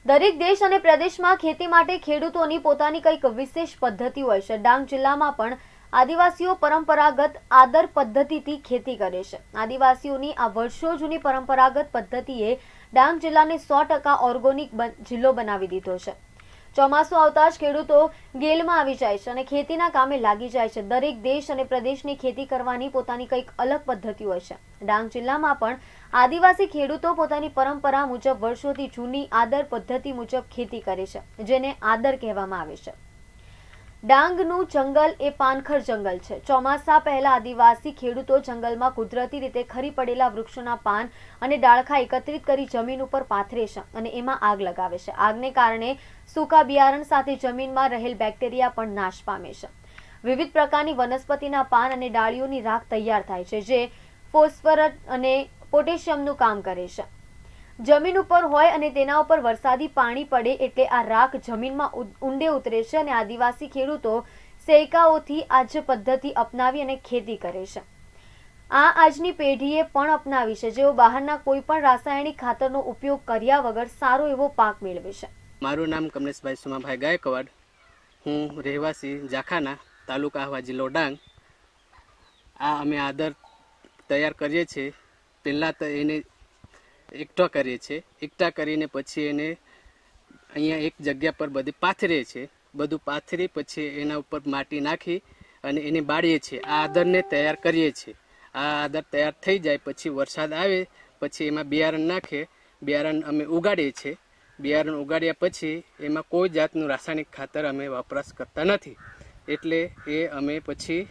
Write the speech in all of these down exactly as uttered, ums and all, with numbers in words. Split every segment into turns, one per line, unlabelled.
દરેક દેશ અને પ્રદેશમાં ખેતી માટે ખેડૂતોની પોતાની કંઈક વિશેષ પદ્ધતિ હોય છે। ડાંગ જિલ્લામાં પણ આદિવાસીઓ પરંપરાગત આદર પદ્ધતિથી ખેતી કરે છે। આદિવાસીઓની આ વર્ષો જૂની પરંપરાગત પદ્ધતિએ ડાંગ જિલ્લાને સો ટકા ઓર્ગેનિક જિલ્લો બનાવી દીધો છે। ચોમાસું આવતા જ ખેડૂતો ગેલમાં આવી જાય છે અને ખેતીના કામે લાગી જાય છે। દરેક દેશ અને પ્રદેશની ખેતી કરવાની પોતાની કંઈક અલગ પદ્ધતિ હોય છે। ડાંગ જિલ્લામાં પણ આદિવાસી ખેડૂતો પોતાની પરંપરા મુજબ વર્ષોથી જૂની આદર પદ્ધતિ મુજબ ખેતી કરે છે, જેને આદર કહેવામાં આવે છે। ડાંગનું જંગલ એ પાનખર જંગલ છે। ચોમાસા પહેલા આદિવાસી ખેડૂતો જંગલમાં કુદરતી રીતે ખરી પડેલા વૃક્ષોના પાન અને ડાળખા એકત્રિત કરી જમીન ઉપર પાથરે છે અને એમાં આગ લગાવે છે। આગને કારણે સૂકા બિયારણ સાથે જમીનમાં રહેલ બેક્ટેરિયા પણ નાશ પામે છે। વિવિધ પ્રકારની વનસ્પતિના પાન અને ડાળીઓની રાખ તૈયાર થાય છે, જે ફોસ્ફરસ અને પોટેશિયમનું કામ કરે છે। જમીન ઉપર હોય અને તેના ઉપર વરસાદી પાણી પડે એટલે આ રાખ જમીનમાં ઊંડે ઉતરે છે અને આદિવાસી ખેડૂતો સેયકાઓથી આ જ પદ્ધતિ અપનાવી અને ખેતી કરે છે। આ આજની પેઢીએ પણ અપનાવી છે, જેઓ બહારના કોઈ પણ રાસાયણિક ખાતરનો ઉપયોગ કર્યા વગર સારો એવો પાક મેળવે છે।
મારું નામ કમલેશભાઈ સુમાભાઈ ગાયકવાડ, હું રહેવાસી જાખાના, તાલુકા આહવા, જિલ્લો ડાંગ। આ અમે આદર તૈયાર કરીએ છીએ। પહેલાં તો એને એકઠો કરીએ છીએ, એકઠા કરીને પછી એને અહીંયા એક જગ્યા પર બધી પાથરીએ છીએ। બધું પાથરી પછી એના ઉપર માટી નાખી અને એને બાળીએ છીએ। આ આદરને તૈયાર કરીએ છીએ। આ આદર તૈયાર થઈ જાય પછી વરસાદ આવે પછી એમાં બિયારણ નાખે, બિયારણ અમે ઉગાડીએ છીએ। બિયારણ ઉગાડ્યા પછી એમાં કોઈ જાતનું રાસાયણિક ખાતર અમે વપરાશ કરતા નથી, એટલે એ અમે પછી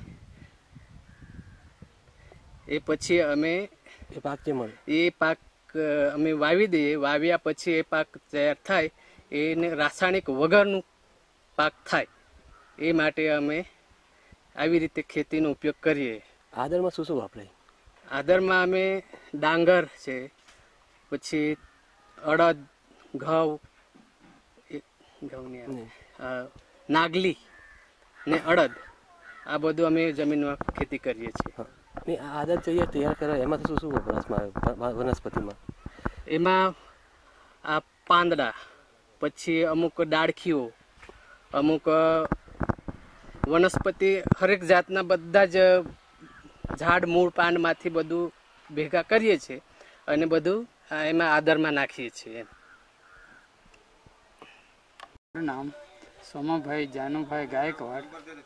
એ પછી અમે
એ પાક
એ પાક અમે વાવી દઈએ। વાવ્યા પછી એ પાક તૈયાર થાય, એને રાસાયણિક વગરનું પાક થાય, એ માટે અમે આવી રીતે ખેતીનો ઉપયોગ કરીએ।
આદરમાં શું શું વાપરે?
આદરમાં અમે ડાંગર છે, પછી અડદ, ઘઉં, ઘઉંની નાગલી ને અડદ, આ બધું અમે જમીનમાં ખેતી કરીએ છીએ।
આદર તૈયાર કરે એમાં શું શું વપરાશમાં વનસ્પતિમાં?
એમાં આ પાંદડા, પછી અમુક ડાળખીઓ, અમુક વનસ્પતિ, હરેક જાતના બધા જ ઝાડ મૂળ પાનમાંથી બધું ભેગા કરીએ છીએ અને બધું એમાં આદરમાં નાખીએ છીએ।
મારું નામ સોમાભાઈ જાનુભાઈ ગાયકવાડ,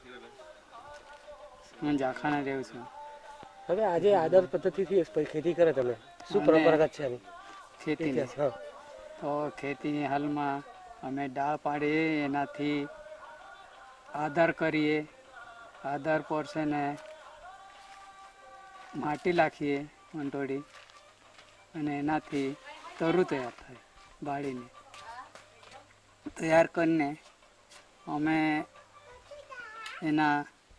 હું જાખાના રહું છું।
હવે આજે આદર પદ્ધતિથી ખેતી કરે, તમે શું પરંપરાગત છે
ખેતી? તો ખેતીની હાલમાં અમે ડાળ પાડીએ, એનાથી આદર કરીએ। આદર પર છે ને માટી નાખીએ મંટોડી, અને એનાથી તરું તૈયાર થાય। બાળીને તૈયાર કરીને અમે એના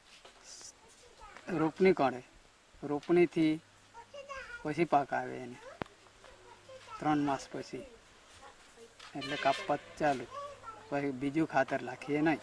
રોપણી કરે, રોપણીથી પછી પાક આવે એને ત્રણ માસ પછી, એટલે કાપત ચાલુ, પછી બીજું ખાતર નાખીએ નહીં।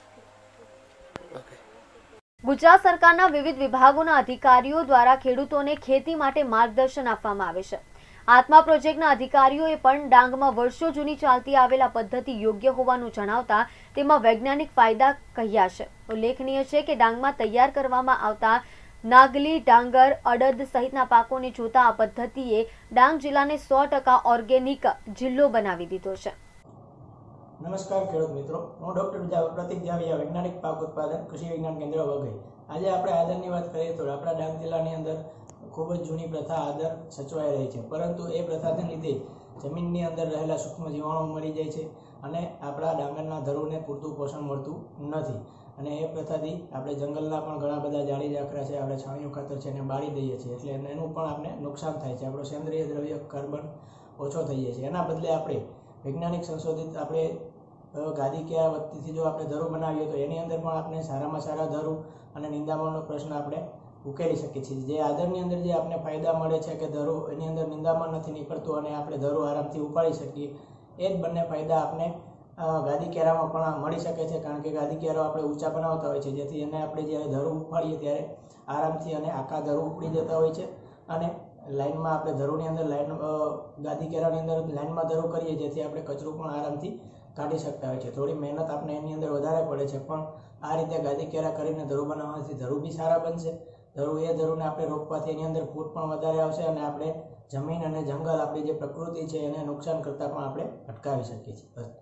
ગુજરાત સરકારના વિવિધ વિભાગોના અધિકારીઓ દ્વારા ખેડૂતોને ખેતી માટે માર્ગદર્શન આપવામાં આવે છે। આત્મા પ્રોજેક્ટના અધિકારીઓએ પણ ડાંગમાં વર્ષો જૂની ચાલતી આવેલા પદ્ધતિ યોગ્ય હોવાનું જણાવતા તેમાં વૈજ્ઞાનિક ફાયદા કહ્યા છે। ઉલ્લેખનીય છે કે ડાંગમાં તૈયાર કરવામાં આવતા નાગલી, ડાંગર, અડદ સહિતના પાકોને જોતા આ પદ્ધતિએ ડાંગ જિલ્લાને સો ટકા ઓર્ગેનિક જિલ્લો બનાવી દીધો છે।
નમસ્કાર ખેડૂત મિત્રો, હું ડોક્ટર પ્રતિક જાવિયા, વૈજ્ઞાનિક પાક ઉત્પાદન કૃષિ વિજ્ઞાન કેન્દ્ર વઘઈ। આજે આપણે આદરની વાત કરીએ તો આપણા ડાંગ જિલ્લાની અંદર ખૂબ જ જૂની પ્રથા આદર સચવાઈ રહી છે, પરંતુ એ પ્રથાને લીધે જમીનની અંદર રહેલા સૂક્ષ્મ જીવાણુ મરી જાય છે અને આપણા ડાંગરના ધરુને પૂરતું પોષણ મળતું નથી। અને એ પ્રથાથી આપણે જંગલના પણ ઘણા બધા જાળી ઝાકરા છે, આપણે છાણિયું ખાતર છે એને બાળી દઈએ છીએ, એટલે એનું પણ આપણે નુકસાન થાય છે। આપણો સેન્દ્રિય દ્રવ્ય કાર્બન ઓછો થઈ જાય છે। એના બદલે આપણે વૈજ્ઞાનિક સંશોધિત આપણે ગાદી કે વત્તીથી જો આપણે ધરું બનાવીએ તો એની અંદર પણ આપણે સારામાં સારા ધરું અને નિંદામણનો પ્રશ્ન આપણે ઉકેલી શકીએ છીએ। જે આદરની અંદર જે આપણે ફાયદા મળે છે કે ધરું એની અંદર નિંદામણ નથી નીકળતું અને આપણે ધરું આરામથી ઉપાડી શકીએ, એ જ બંને ફાયદા આપણે ગાદી કેરામાં પણ મળી શકે છે, કારણ કે ગાદી કેરો આપણે ઊંચા બનાવતા હોય છે, જેથી એને આપણે જ્યારે ધરું ઉપાડીએ ત્યારે આરામથી અને આખા ધરું ઉપડી જતા હોય છે અને લાઇનમાં આપણે ધરુની અંદર લાઇન ગાદી કેરાની અંદર લાઇનમાં ધરું કરીએ જેથી આપણે કચરું પણ આરામથી કાઢી શકતા હોય છે. થોડી મહેનત આપણે એની અંદર વધારે પડે છે, પણ આ રીતે ગાદી કેરા કરીને ધરું બનાવવાથી ધરું બી સારા બનશે. ધરું એ ધરુને આપણે રોપવાથી એની અંદર ફૂટ પણ વધારે આવશે અને આપણે જમીન અને જંગલ આપણી જે પ્રકૃતિ છે એને નુકસાન કરતાં પણ આપણે અટકાવી શકીએ છીએ. બસ.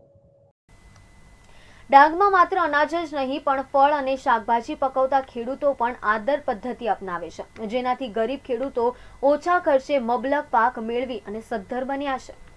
ડાંગમાં માત્ર અનાજ જ નહીં પણ ફળ અને શાકભાજી પકવતા ખેડૂતો પણ આદર પદ્ધતિ અપનાવે છે, જેનાથી ગરીબ ખેડૂતો ઓછા ખર્ચે મબલક પાક મેળવી અને સદ્ધર બન્યા છે.